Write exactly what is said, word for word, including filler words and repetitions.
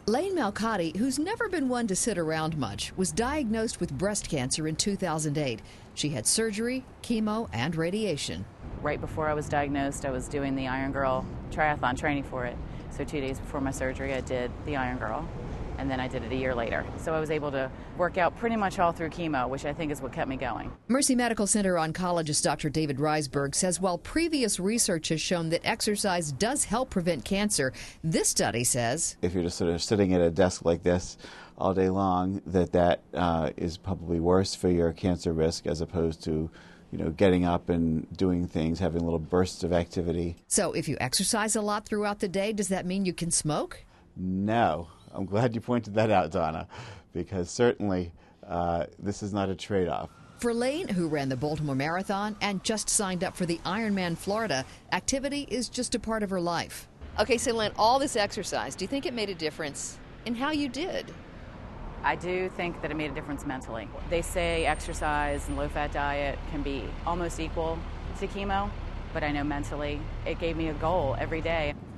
Lane Malcotti, who's never been one to sit around much, was diagnosed with breast cancer in two thousand eight. She had surgery, chemo, and radiation. Right before I was diagnosed, I was doing the Iron Girl triathlon training for it. So two days before my surgery, I did the Iron Girl, and then I did it a year later. So I was able to work out pretty much all through chemo, which I think is what kept me going. Mercy Medical Center oncologist Doctor David Reisberg says while previous research has shown that exercise does help prevent cancer, this study says if you're just sort of sitting at a desk like this all day long, that that uh, is probably worse for your cancer risk as opposed to, you know, getting up and doing things, having little bursts of activity. So if you exercise a lot throughout the day, does that mean you can smoke? No. I'm glad you pointed that out, Donna, because certainly uh, this is not a trade-off. For Lane, who ran the Baltimore Marathon and just signed up for the Ironman Florida, activity is just a part of her life. Okay, so Lane, all this exercise, do you think it made a difference in how you did? I do think that it made a difference mentally. They say exercise and low-fat diet can be almost equal to chemo, but I know mentally it gave me a goal every day.